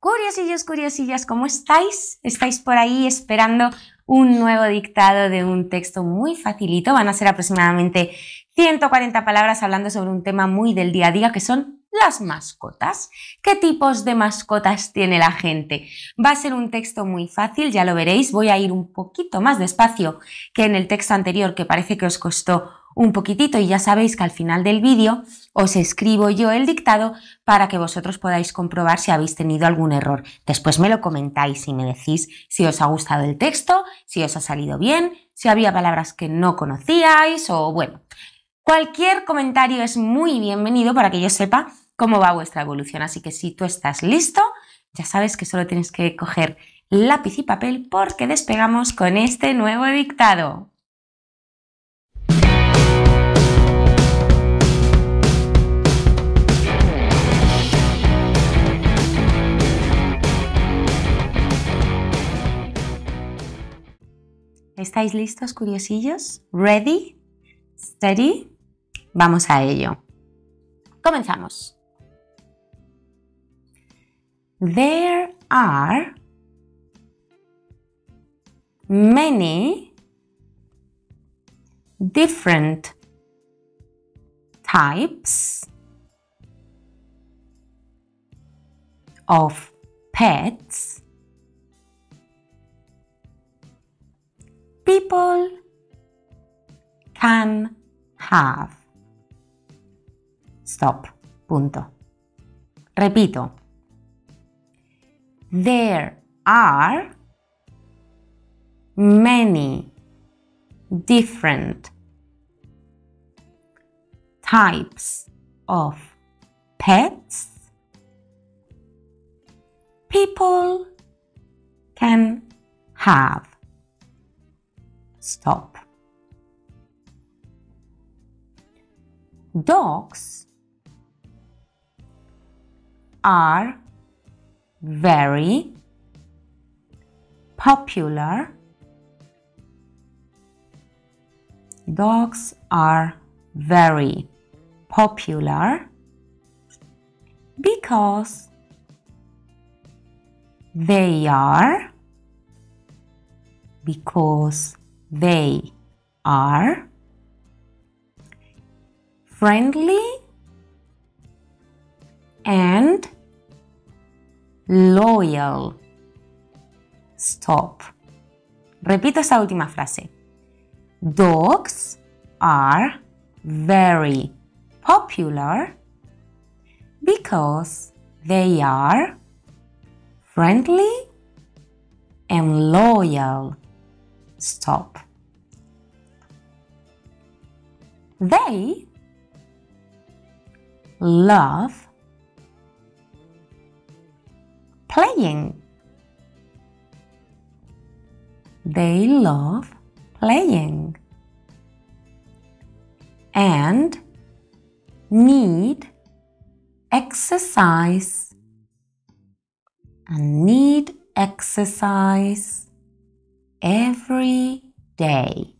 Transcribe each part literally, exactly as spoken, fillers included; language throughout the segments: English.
Curiosillos, curiosillas, ¿cómo estáis? ¿Estáis por ahí esperando un nuevo dictado de un texto muy facilito? Van a ser aproximadamente ciento cuarenta palabras hablando sobre un tema muy del día a día que son las mascotas. ¿Qué tipos de mascotas tiene la gente? Va a ser un texto muy fácil, ya lo veréis. Voy a ir un poquito más despacio que en el texto anterior, que parece que os costó un poquitito, y ya sabéis que al final del vídeo os escribo yo el dictado para que vosotros podáis comprobar si habéis tenido algún error. Después me lo comentáis y me decís si os ha gustado el texto, si os ha salido bien, si había palabras que no conocíais o bueno. Cualquier comentario es muy bienvenido para que yo sepa cómo va vuestra evolución. Así que si tú estás listo, ya sabes que solo tienes que coger lápiz y papel porque despegamos con este nuevo dictado. ¿Estáis listos, curiosillos? ¿Ready? ¿Steady? Vamos a ello. Comenzamos. There are many different types of pets people can have. Stop. Punto. Repito. There are many different types of pets people can have. Stop. Dogs are very popular. Dogs are very popular because they are because they are friendly and loyal. Stop. Repito esta última frase. Dogs are very popular because they are friendly and loyal. Stop. They love playing. They love playing and need exercise and need exercise every day.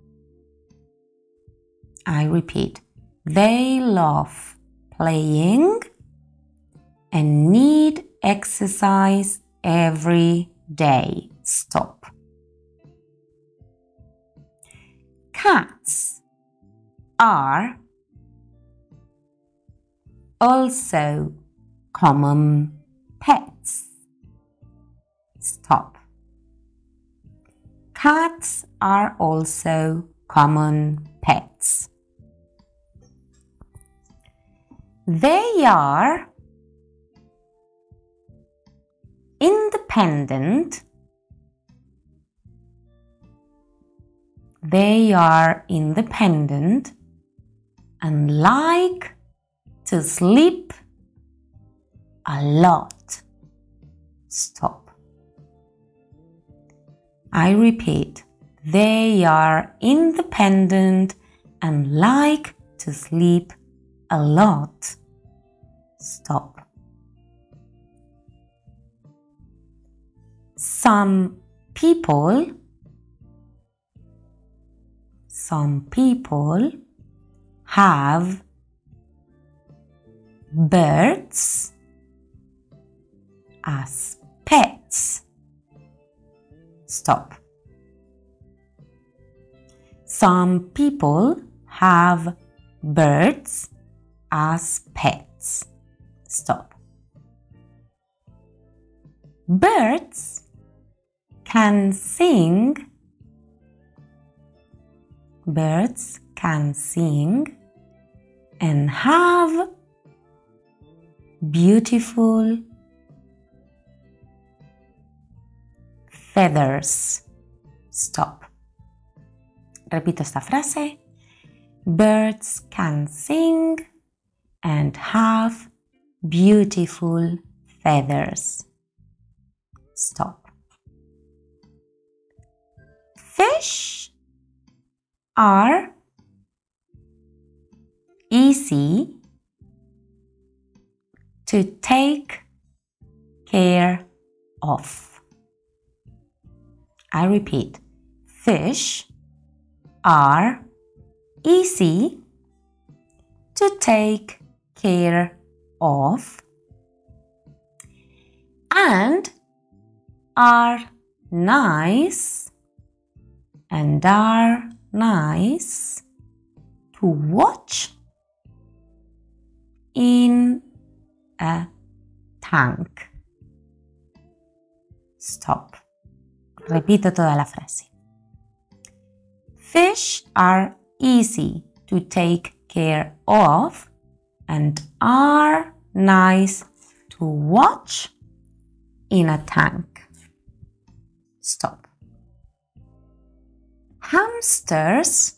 I repeat, they love playing and need exercise every day. Stop. Cats are also common pets. Stop. Cats are also common pets. They are independent. They are independent and like to sleep a lot. Stop. I repeat, they are independent and like to sleep a lot. Stop. Some people, some people have birds as pets. Stop. Some people have birds as pets. Stop. Birds can sing. Birds can sing and have beautiful feathers. Stop. Repito esta frase. Birds can sing and have beautiful feathers. Stop. Fish are easy to take care of. I repeat, fish are easy to take care of and are nice and are nice to watch in a tank. Stop. Repito toda la frase. Fish are easy to take care of and are nice to watch in a tank. Stop. Hamsters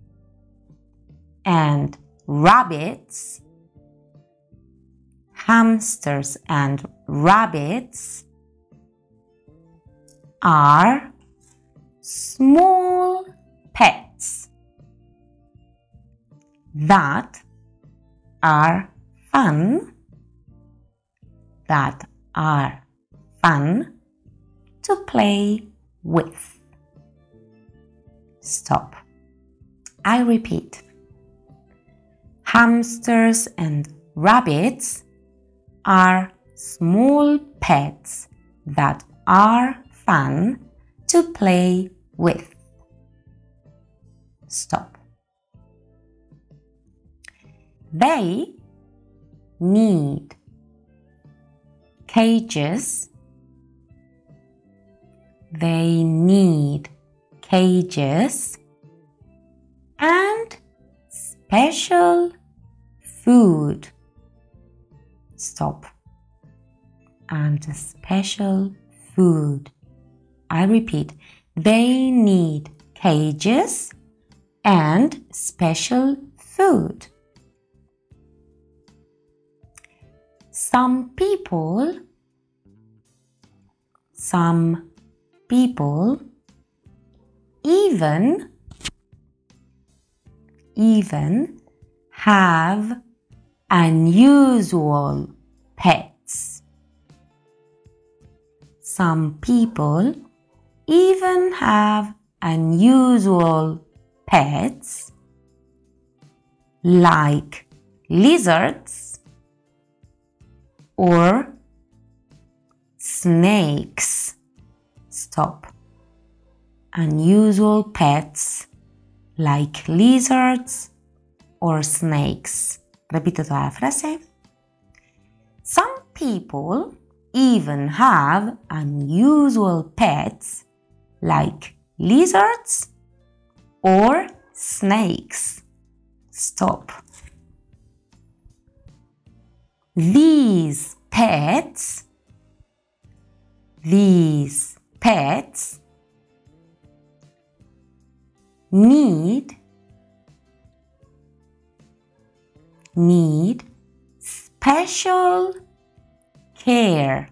and rabbits. Hamsters and rabbits are small pets that are fun, that are fun to play with. Stop. I repeat. Hamsters and rabbits are small pets that are fun to play with. Stop. They need cages. They need cages and special food. Stop. And special food. I repeat, they need cages and special food. Some people, some people even, even have unusual pets. Some people even have unusual pets like lizards or snakes. Stop. Unusual pets like lizards or snakes. Repito toda la frase. Some people even have unusual pets like lizards or snakes. Stop. These pets, these pets need, need special care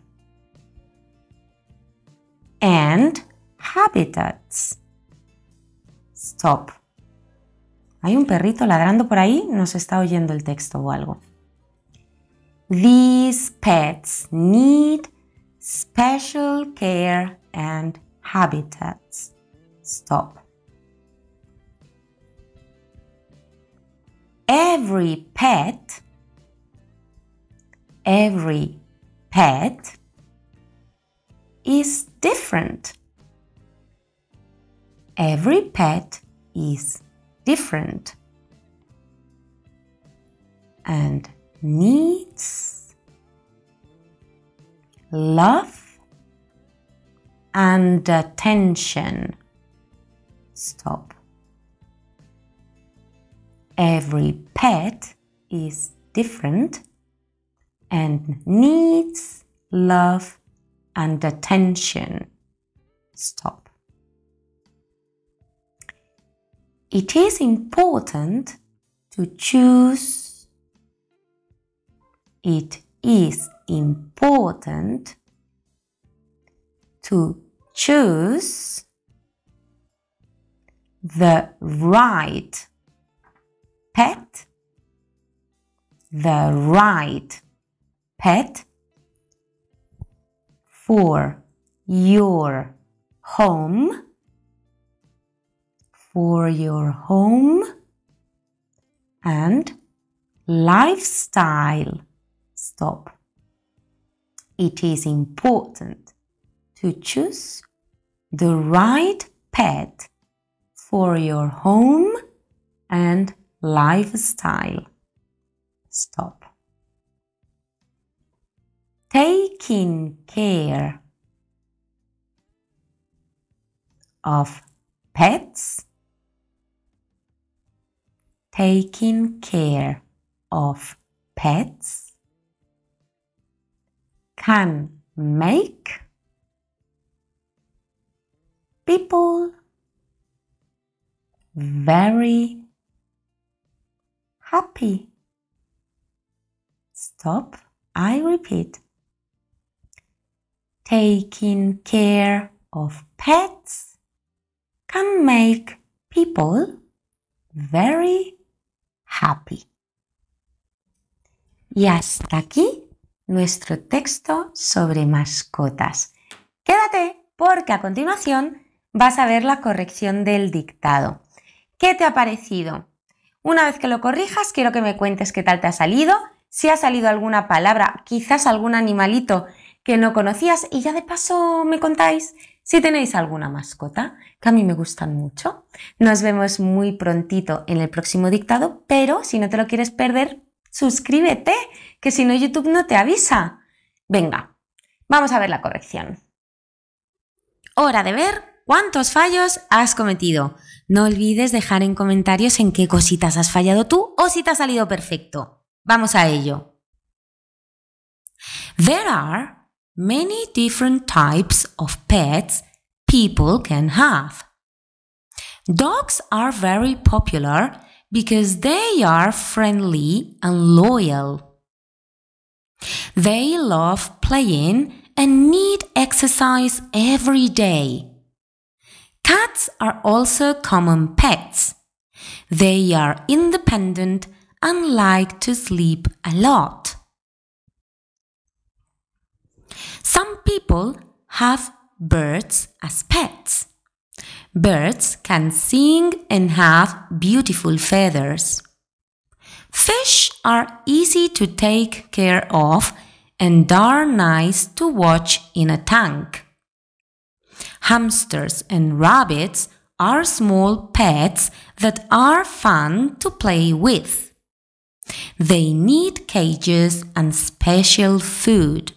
and habitats. Stop. Hay un perrito ladrando por ahí, no se está oyendo el texto o algo. These pets need special care and habitats. Stop. Every pet, every pet is different. Every pet is different and needs love and attention. Stop. Every pet is different and needs love and attention. Stop. It is important to choose. It is important to choose the right pet, the right pet for your home, for your home and lifestyle. Stop. It is important to choose the right pet for your home and lifestyle. Stop. Taking care of pets, taking care of pets can make people very happy. Stop. I repeat. Taking care of pets can make people very happy. Y hasta aquí nuestro texto sobre mascotas. Quédate porque a continuación vas a ver la corrección del dictado. ¿Qué te ha parecido? Una vez que lo corrijas, quiero que me cuentes qué tal te ha salido, si ha salido alguna palabra, quizás algún animalito que no conocías y ya de paso me contáis si tenéis alguna mascota, que a mí me gustan mucho. Nos vemos muy prontito en el próximo dictado, pero si no te lo quieres perder, suscríbete, que si no YouTube no te avisa. Venga, vamos a ver la corrección. Hora de ver cuántos fallos has cometido. No olvides dejar en comentarios en qué cositas has fallado tú o si te ha salido perfecto. Vamos a ello. There are many different types of pets people can have. Dogs are very popular because they are friendly and loyal. They love playing and need exercise every day. Cats are also common pets. They are independent and like to sleep a lot. Some people have birds as pets. Birds can sing and have beautiful feathers. Fish are easy to take care of and are nice to watch in a tank. Hamsters and rabbits are small pets that are fun to play with. They need cages and special food.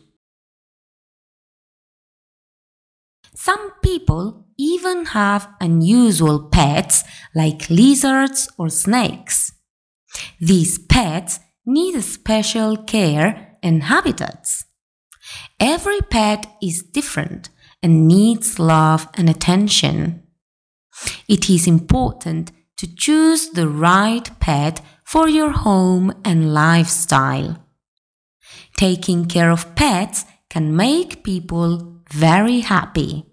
Some people even have unusual pets like lizards or snakes. These pets need special care and habitats. Every pet is different and needs love and attention. It is important to choose the right pet for your home and lifestyle. Taking care of pets can make people very happy.